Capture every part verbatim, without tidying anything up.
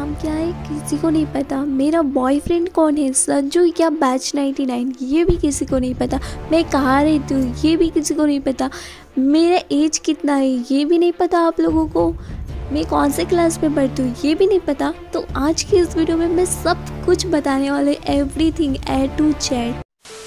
नाम क्या है किसी को नहीं पता, मेरा बॉयफ्रेंड कौन है संजू या बैच नाइन्टी नाइन ये भी किसी को नहीं पता, मैं कहाँ रहती हूँ ये भी किसी को नहीं पता, मेरा एज कितना है ये भी नहीं पता आप लोगों को, मैं कौन से क्लास में पढ़ती हूँ ये भी नहीं पता। तो आज की इस वीडियो में मैं सब कुछ बताने वाले, everything A to Z.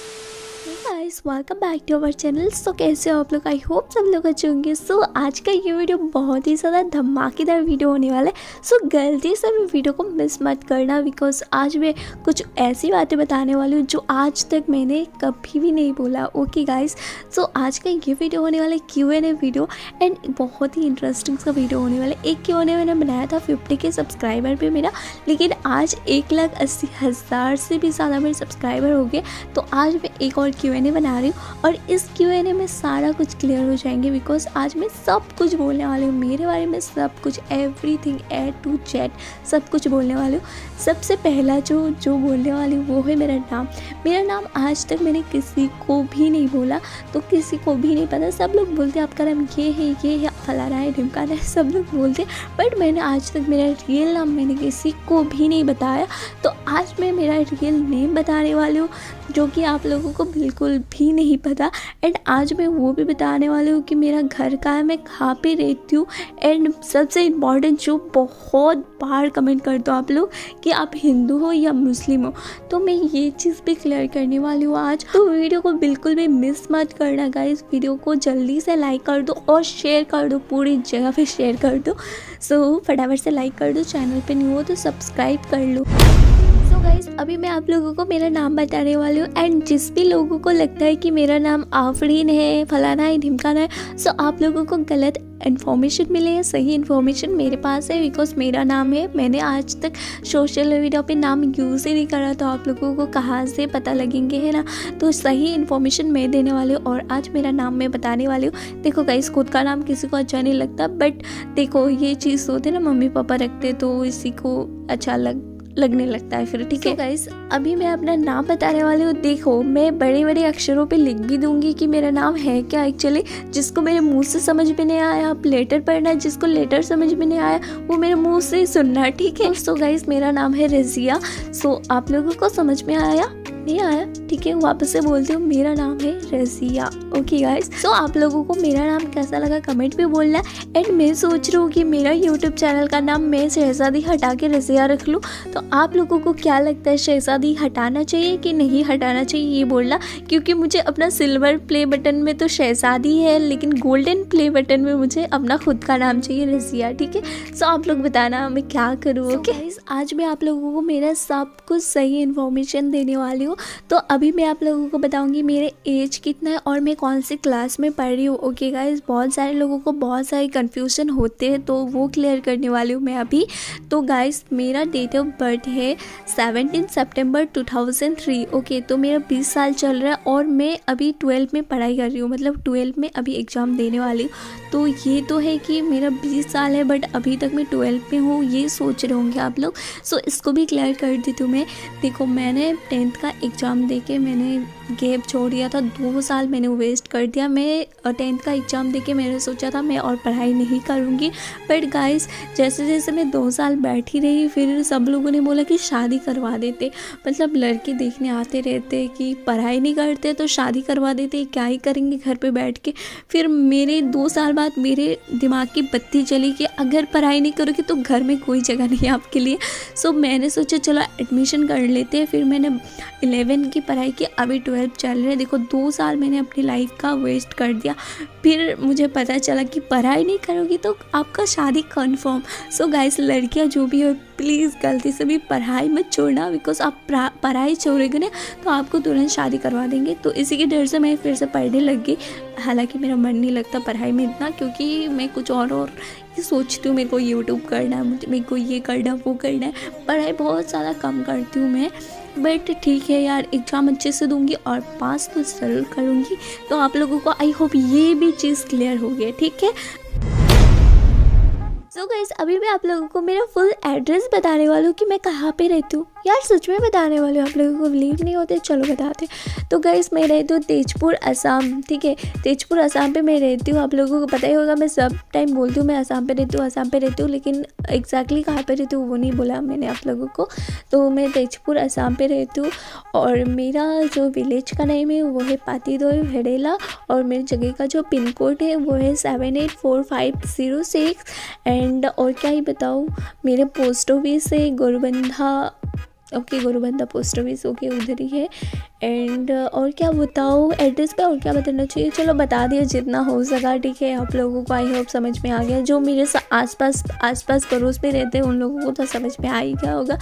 Welcome back to our channel. So कैसे हो आप लोग, आई होप सब लोग अच्छे होंगे। सो so, आज का ये वीडियो बहुत ही ज़्यादा धमाकेदार वीडियो होने वाला है। सो so, गलती से भी वीडियो को मिस मत करना, बिकॉज आज मैं कुछ ऐसी बातें बताने वाली हूँ जो आज तक मैंने कभी भी नहीं बोला। ओके गाइस, सो आज का ये वीडियो होने वाला है Q and A video, and बहुत ही इंटरेस्टिंग सा वीडियो होने वाला है। एक क्यू एन ए मैंने बनाया था फिफ्टी के सब्सक्राइबर पे मेरा, लेकिन आज एक लाख अस्सी हज़ार से भी ज़्यादा मेरे सब्सक्राइबर हो गए। तो आज मैं एक और क्यू एन ए बना रही हूँ और इस क्यू एन ए में सारा कुछ क्लियर हो जाएंगे, बिकॉज आज मैं सब कुछ बोलने वाली हूँ मेरे बारे में, सब कुछ एवरीथिंग ए टू जेड सब कुछ बोलने वाली हूँ। सबसे पहला जो जो बोलने वाली हूँ वो है मेरा नाम। मेरा नाम आज तक मैंने किसी को भी नहीं बोला, तो किसी को भी नहीं पता। सब लोग बोलते हैं आपका नाम ये है ये है फलाना है ढिमकाना है, सब लोग बोलते हैं, बट मैंने आज तक मेरा रियल नाम मैंने किसी को भी नहीं बताया। तो आज मैं मेरा रियल नेम बताने वाली हूँ जो कि आप लोगों को बिल्कुल भी नहीं पता, एंड आज मैं वो भी बताने वाली हूँ कि मेरा घर कहाँ है, मैं कहाँ पे रहती हूँ, एंड सबसे इम्पॉर्टेंट जो बहुत बार कमेंट करते हो आप लोग कि आप हिंदू हो या मुस्लिम हो, तो मैं ये चीज़ भी क्लियर करने वाली हूँ आज। तो वीडियो को बिल्कुल भी मिस मत करना गाइस, वीडियो को जल्दी से लाइक कर दो और शेयर कर दो, पूरी जगह पे शेयर कर दो। सो फटाफट से लाइक कर दो, चैनल पे न्यू हो तो सब्सक्राइब कर लो। सो गाइस, अभी मैं आप लोगों को मेरा नाम बताने वाली हूँ, एंड जिस भी लोगों को लगता है कि मेरा नाम आफरीन है फलाना है ढिमकाना है, सो आप लोगों को गलत इन्फॉर्मेशन मिले है। सही इन्फॉर्मेशन मेरे पास है, बिकॉज मेरा नाम है, मैंने आज तक सोशल मीडिया पे नाम यूज़ ही नहीं करा, तो आप लोगों को कहाँ से पता लगेंगे, है ना। तो सही इन्फॉर्मेशन मैं देने वाली हूँ और आज मेरा नाम मैं बताने वाली हूँ। देखो गाइस, खुद का नाम किसी को अच्छा नहीं लगता, बट देखो ये चीज़ होती है ना, मम्मी पापा रखते तो इसी को अच्छा लग लगने लगता है फिर, ठीक है गाइस। अभी मैं अपना नाम बताने वाली हूँ। देखो मैं बड़े बड़े अक्षरों पे लिख भी दूंगी कि मेरा नाम है क्या एक्चुअली, जिसको मेरे मुंह से समझ में नहीं आया आप लेटर पढ़ना, जिसको लेटर समझ में नहीं आया वो मेरे मुंह से सुनना, ठीक है। सो गाइस, मेरा नाम है रज़िया। सो आप लोगों को समझ में आया नहीं आया, ठीक है, वापस से बोलती हूँ, मेरा नाम है रज़िया। ओके गाइस, सो आप लोगों को मेरा नाम कैसा लगा कमेंट में बोलना। एंड मैं सोच रही हूँ कि मेरा यूट्यूब चैनल का नाम मैं शहजादी हटा के रज़िया रख लूँ, तो आप लोगों को क्या लगता है, शहजादी हटाना चाहिए कि नहीं हटाना चाहिए ये बोलना, क्योंकि मुझे अपना सिल्वर प्ले बटन में तो शहजादी है, लेकिन गोल्डन प्ले बटन में मुझे अपना खुद का नाम चाहिए रज़िया, ठीक है। सो आप लोग बताना मैं क्या करूँ। ओके गाइस, आज मैं आप लोगों को मेरा सब कुछ सही इन्फॉर्मेशन देने वाली हूँ। तो अभी मैं आप लोगों को बताऊंगी मेरे एज कितना है और मैं कौन सी क्लास में पढ़ रही हूँ। ओके गाइस, बहुत सारे लोगों को बहुत सारे कन्फ्यूजन होते हैं, तो वो क्लियर करने वाली हूँ मैं अभी। तो गाइस, मेरा डेट ऑफ बर्थ है सेवनटीन सितंबर टू थाउजेंड थ्री। ओके, तो मेरा बीस साल चल रहा है और मैं अभी ट्वेल्व में पढ़ाई कर रही हूँ, मतलब ट्वेल्व में अभी एग्ज़ाम देने वाली हूँ। तो ये तो है कि मेरा बीस साल है, बट अभी तक मैं ट्वेल्व में हूँ, ये सोच रहे होंगे आप लोग। सो इसको भी क्लियर कर देती हूँ मैं। देखो मैंने टेंथ का एग्ज़ाम दे के मैंने गैप छोड़ दिया था, दो साल मैंने वेस्ट कर दिया। मैं टेंथ का एग्ज़ाम दे के मैंने सोचा था मैं और पढ़ाई नहीं करूँगी, बट गाइस जैसे जैसे मैं दो साल बैठी रही, फिर सब लोगों ने बोला कि शादी करवा देते, मतलब लड़के देखने आते रहते कि पढ़ाई नहीं करते तो शादी करवा देते, क्या ही करेंगे घर पे बैठ के। फिर मेरे दो साल बाद मेरे दिमाग की बत्ती चली कि अगर पढ़ाई नहीं करोगे तो घर में कोई जगह नहीं है आपके लिए। सो मैंने सोचा चलो एडमिशन कर लेते हैं। फिर मैंने इलेवन की पढ़ाई की, अभी ट्वेल्व चल रहे। देखो दो साल मैंने अपनी लाइफ का वेस्ट कर दिया, फिर मुझे पता चला कि पढ़ाई नहीं करोगी तो आपका शादी कन्फर्म। सो गाइस, लड़कियां जो भी हो प्लीज़ गलती से भी पढ़ाई मत छोड़ना, बिकॉज आप पढ़ाई छोड़ोगे ना तो आपको तुरंत शादी करवा देंगे। तो इसी के डर से मैं फिर से पढ़ने लग गई। हालांकि मेरा मन नहीं लगता पढ़ाई में इतना, क्योंकि मैं कुछ और और ये सोचती हूँ, मेरे को यूट्यूब करना है, मुझे मेरे को ये करना वो करना है, पढ़ाई बहुत ज़्यादा कम करती हूँ मैं। बट ठीक है यार, एग्ज़ाम अच्छे से दूंगी और पास तो ज़रूर करूँगी। तो आप लोगों को आई होप ये भी चीज़ क्लियर हो गई, ठीक है। सो गाइस, अभी मैं आप लोगों को मेरा फुल एड्रेस बताने वाली हूँ कि मैं कहाँ पे रहती हूँ। यार सच में बताने वाले हो, आप लोगों को बिलीव नहीं होते, चलो बताते। तो गाइस मैं रहती हूँ तेजपुर असम, ठीक है, तेजपुर असम पे मैं रहती हूँ। आप लोगों को पता ही होगा, मैं सब टाइम बोलती हूँ मैं असम पे रहती हूँ, असम पे रहती हूँ, लेकिन एग्जैक्टली कहाँ पे रहती हूँ वो नहीं बोला मैंने आप लोगों को। तो मैं तेजपुर असम पे रहती हूँ और मेरा जो विलेज का नेम है वो है पातीदोई भेड़ेला और मेरी जगह का जो पिन कोड है वो है seven eight four five zero six. And और क्या ही बताऊँ, मेरे पोस्ट ऑफिस है Gorbandha, okay Gorbanda post office, okay उधर ही है। एंड और क्या बताओ एड्रेस पे, और क्या बताना चाहिए, चलो बता दिया जितना हो सका, ठीक है। आप लोगों को आई होप समझ में आ गया, जो मेरे आसपास आसपास पड़ोस में रहते हैं उन लोगों को तो समझ में आ ही गया होगा।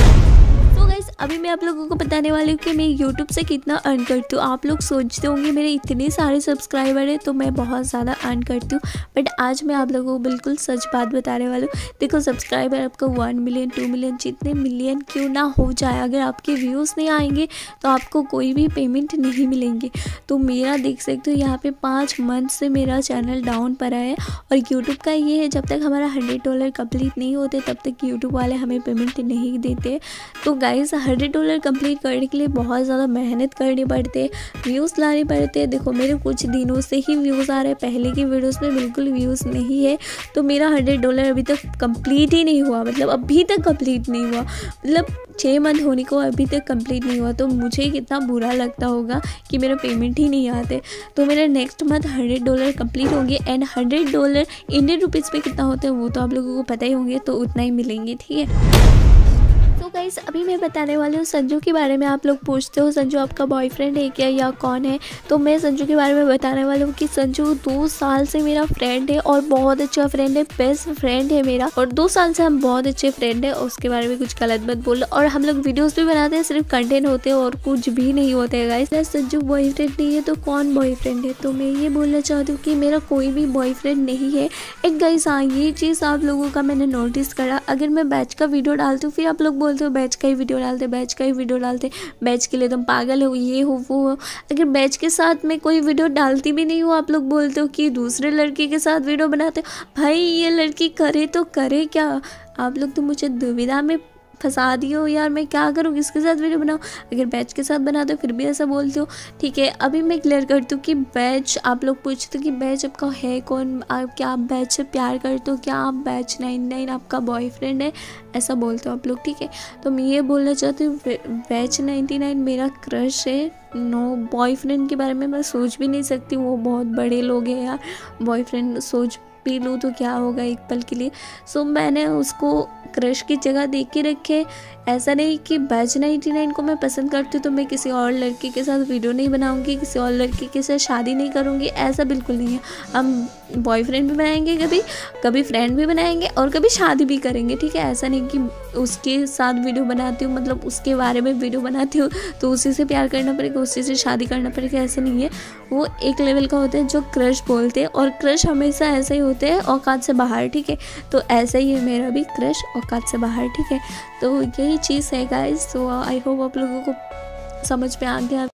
तो गाइस अभी मैं आप लोगों को बताने वाली हूँ कि मैं यूट्यूब से कितना अर्न करती हूँ। आप लोग सोचते होंगे मेरे इतने सारे सब्सक्राइबर हैं तो मैं बहुत ज़्यादा अर्न करती हूँ, बट आज मैं आप लोगों को बिल्कुल सच बात बताने वाली हूँ। देखो सब्सक्राइबर आपको वन मिलियन टू मिलियन जितने मिलियन क्यों ना हो जाए, अगर आपके व्यूज़ नहीं आएंगे तो आपको कोई भी पेमेंट नहीं मिलेंगे। तो मेरा देख सकते हो यहाँ पे पाँच मंथ से मेरा चैनल डाउन पड़ा है और यूट्यूब का ये है जब तक हमारा हंड्रेड डॉलर कंप्लीट नहीं होते तब तक यूट्यूब वाले हमें पेमेंट नहीं देते। तो गाइस हंड्रेड डॉलर कंप्लीट करने के लिए बहुत ज़्यादा मेहनत करनी पड़ती है, व्यूज़ लाने पड़ते हैं। देखो मेरे कुछ दिनों से ही व्यूज़ आ रहे हैं, पहले की वीडियोस में बिल्कुल व्यूज़ नहीं है। तो मेरा हंड्रेड डॉलर अभी तक कंप्लीट ही नहीं हुआ, मतलब अभी तक कंप्लीट नहीं हुआ, मतलब छः मंथ होने को अभी तक कंप्लीट नहीं हुआ। तो मुझे कितना बुरा लगता होगा कि मेरा पेमेंट ही नहीं आते। तो मेरा next month hundred dollar complete होंगे and hundred dollar Indian rupees पे कितना होता है वो तो आप लोगों को पता ही होंगे, तो उतना ही मिलेंगे, ठीक है। तो गाइस अभी मैं बताने वाली हूँ संजू के बारे में। आप लोग पूछते हो संजू आपका बॉयफ्रेंड है क्या या कौन है, तो मैं संजू के बारे में बताने वाली हूँ कि संजू दो साल से मेरा फ्रेंड है और बहुत अच्छा फ्रेंड है, बेस्ट फ्रेंड है मेरा, और दो साल से हम बहुत अच्छे फ्रेंड है। उसके बारे में कुछ गलत मत बोलो। और हम लोग वीडियोस भी बनाते हैं, सिर्फ कंटेंट होते हैं और कुछ भी नहीं होता है गाइस। संजू बॉयफ्रेंड नहीं है तो कौन बॉयफ्रेंड है, तो मैं ये बोलना चाहती हूँ कि मेरा कोई भी बॉयफ्रेंड नहीं है। एक गाइस हाँ ये चीज़ आप लोगों का मैंने नोटिस करा, अगर मैं बैच का वीडियो डालती हूँ फिर आप लोग बोलते हो बैच का ही वीडियो डालते बैच का ही वीडियो डालते बैच के लिए तुम पागल हो, ये हो वो हो। अगर बैच के साथ मैं कोई वीडियो डालती भी नहीं हूँ आप लोग बोलते हो कि दूसरे लड़के के साथ वीडियो बनाते हो। भाई ये लड़की करे तो करे क्या, आप लोग तो मुझे दुविधा में फंसा दिए हो यार, मैं क्या करूँ किसके साथ वीडियो बनाऊँ। अगर बैच के साथ बनाते हो फिर भी ऐसा बोलते हो, ठीक है। अभी मैं क्लियर करती हूँ कि बैच, आप लोग पूछते हो कि बैच आपका है कौन, आप क्या आप बैच से प्यार करते हो क्या, आप बैच नाइन नाइन आपका बॉयफ्रेंड है, ऐसा बोलते हो आप लोग, ठीक है। तो मैं ये बोलना चाहती हूँ बैच नाइन्टी नाइन मेरा क्रश है। नो बॉयफ्रेंड के बारे में मैं सोच भी नहीं सकती, वो बहुत बड़े लोग हैं यार, बॉयफ्रेंड सोच पी लूँ तो क्या होगा एक पल के लिए। सो मैंने उसको क्रश की जगह देख के रखे। ऐसा नहीं कि बैच नाइन्टी नाइन को मैं पसंद करती हूँ तो मैं किसी और लड़के के साथ वीडियो नहीं बनाऊंगी, किसी और लड़के के साथ शादी नहीं करूँगी, ऐसा बिल्कुल नहीं है। हम बॉयफ्रेंड भी बनाएंगे, कभी कभी फ्रेंड भी बनाएंगे और कभी शादी भी करेंगे, ठीक है। ऐसा नहीं कि उसके साथ वीडियो बनाती हूँ मतलब उसके बारे में वीडियो बनाती हूँ तो उसी से प्यार करना पड़ेगा, उसी से शादी करना पड़ेगा, ऐसा नहीं है। वो एक लेवल का होता है जो क्रश बोलते हैं, और क्रश हमेशा ऐसा ही होते हैं औकात से बाहर, ठीक है। तो ऐसा ही है मेरा भी क्रश औकात से बाहर, ठीक है। तो यही चीज़ है गाइस। तो आई होप आप लोगों को समझ में आ गया।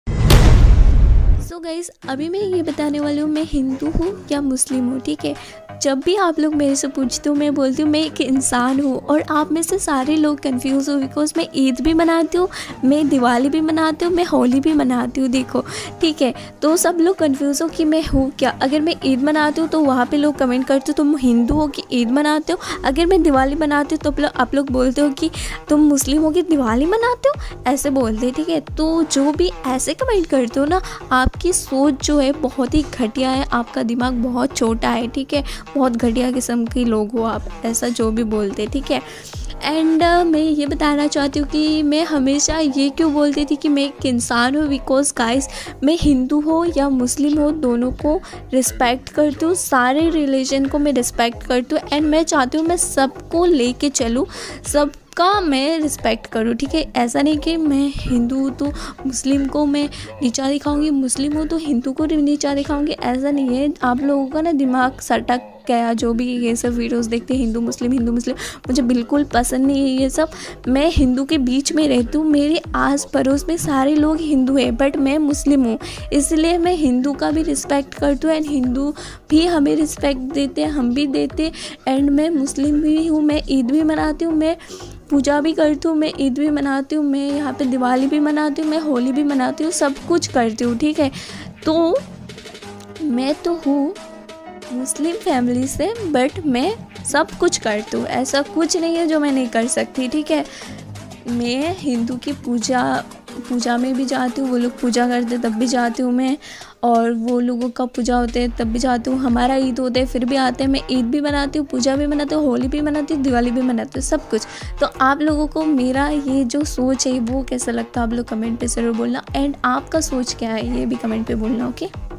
सो गाइस अभी मैं ये बताने वाली हूँ मैं हिंदू हूँ या मुस्लिम हूँ, ठीक है। जब भी आप लोग मेरे से पूछते हो मैं बोलती हूँ मैं एक इंसान हूँ, और आप में से सारे लोग कंफ्यूज हो बिकॉज मैं ईद भी मनाती हूँ, मैं दिवाली भी मनाती हूँ, मैं होली भी मनाती हूँ, देखो ठीक है। तो सब लोग कंफ्यूज हो कि मैं हूँ क्या। अगर मैं ईद मनाती हूँ तो वहाँ पे लोग कमेंट करते हो तुम हिंदू हो कि ईद मनाते हो, अगर मैं दिवाली मनाती हूँ तो आप लोग बोलते हो कि तुम मुस्लिम हो कि दिवाली मनाते हो, ऐसे बोलते, ठीक है। तो जो भी ऐसे कमेंट करते हो ना, आपकी सोच जो है बहुत ही घटिया है, आपका दिमाग बहुत छोटा है, ठीक है। बहुत घटिया किस्म के लोग हो आप, ऐसा जो भी बोलते, ठीक है। एंड uh, मैं ये बताना चाहती हूँ कि मैं हमेशा ये क्यों बोलती थी कि मैं एक इंसान हूँ, बिकॉज गाइस मैं हिंदू हो या मुस्लिम हो दोनों को रिस्पेक्ट करती हूँ, सारे रिलीजन को मैं रिस्पेक्ट करती हूँ, एंड मैं चाहती हूँ मैं सबको लेके चलूँ, सब का मैं रिस्पेक्ट करूँ, ठीक है। ऐसा नहीं कि मैं हिंदू हूँ तो मुस्लिम को मैं नीचा दिखाऊंगी, मुस्लिम हूँ तो हिंदू को नीचा दिखाऊंगी, ऐसा नहीं है। आप लोगों का ना दिमाग सटक गया, जो भी ये सब वीडियोस देखते हैं हिंदू मुस्लिम हिंदू मुस्लिम, मुझे बिल्कुल पसंद नहीं है ये सब। मैं हिंदू के बीच में रहती हूँ, मेरे आस पड़ोस में सारे लोग हिंदू हैं बट मैं मुस्लिम हूँ, इसलिए मैं हिंदू का भी रिस्पेक्ट करती हूँ एंड हिंदू भी हमें रिस्पेक्ट देते हैं, हम भी देते। एंड मैं मुस्लिम भी हूँ, मैं ईद भी मनाती हूँ, मैं पूजा भी करती हूँ, मैं ईद भी मनाती हूँ, मैं यहाँ पे दिवाली भी मनाती हूँ, मैं होली भी मनाती हूँ, सब कुछ करती हूँ, ठीक है। तो मैं तो हूँ मुस्लिम फैमिली से, बट मैं सब कुछ करती हूँ, ऐसा कुछ नहीं है जो मैं नहीं कर सकती, ठीक है। मैं हिंदू की पूजा पूजा में भी जाती हूँ, वो लोग पूजा करते तब भी जाती हूँ मैं, और वो लोगों का पूजा होते हैं तब भी जाती हूँ। हमारा ईद होता है फिर भी आते हैं, मैं ईद भी मनाती हूँ, पूजा भी मनाती हूँ, होली भी मनाती हूँ, दिवाली भी मनाती हूँ, सब कुछ। तो आप लोगों को मेरा ये जो सोच है वो कैसा लगता है आप लोग कमेंट पे ज़रूर बोलना, एंड आपका सोच क्या है ये भी कमेंट पे बोलना, ओके।